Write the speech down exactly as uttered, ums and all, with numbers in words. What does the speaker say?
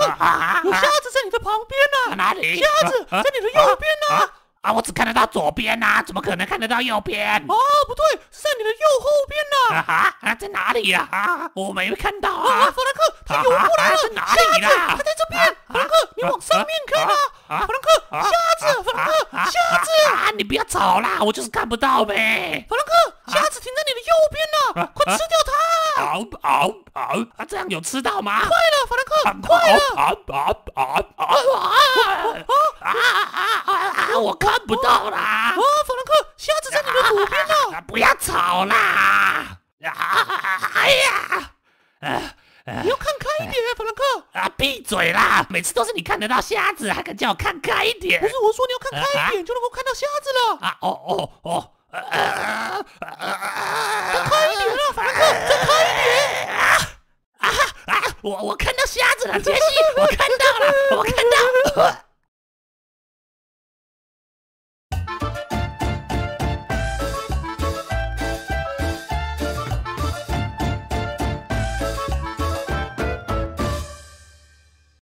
克，有瞎子在你的旁边呢。 哪里？ 瞎子在你的右边呢。 啊，我只看得到左边呐，怎么可能看得到右边？ 哦，不对，是在你的右后边呢。 啊啊，在哪里呀？啊，我没看到啊。 法兰克，他游过来了， 在哪里啦？ 他在这边。法兰克，你往上面看啊。法兰克，瞎子，法兰克，瞎子。 啊，你不要吵啦，我就是看不到呗。 法兰克，瞎子停在你的右边呢，快吃掉它！ 嗷嗷嗷！啊，这样有吃到吗？ 快了，法兰克，快了！ 啊啊啊啊啊啊啊！我看不到啦！ 啊，法兰克，瞎子在你的左边呢！ 不要吵啦！啊！哎呀！ 你要看开一点，法兰克！ 啊，闭嘴啦！每次都是你看得到瞎子，还敢叫我看开一点？ 不是我说你要看开一点，就能够看到瞎子了。 啊哦哦哦！ 再开一点啊，法兰克，再开一点！ 啊啊！我我看到瞎子了，杰西，我看到了，